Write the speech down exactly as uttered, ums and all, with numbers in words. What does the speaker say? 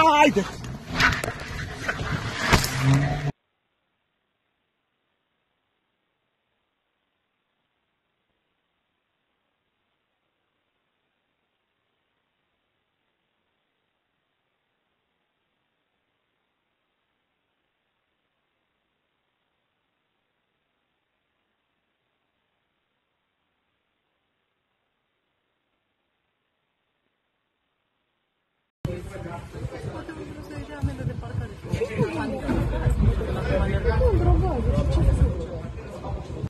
Haide! Poate vreau să ieși amendă de parcare.